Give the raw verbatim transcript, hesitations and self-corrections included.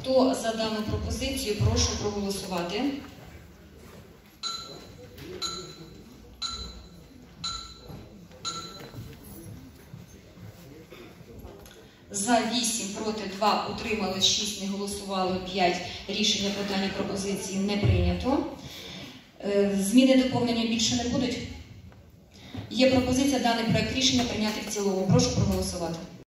Хто за дану пропозицію, прошу проголосувати. За вісім, проти два, утримали шість, не голосували п'ять. Рішення по даній пропозиції не прийнято. Зміни доповнення більше не будуть? Є пропозиція даний проект рішення прийняти в цілому. Прошу проголосувати.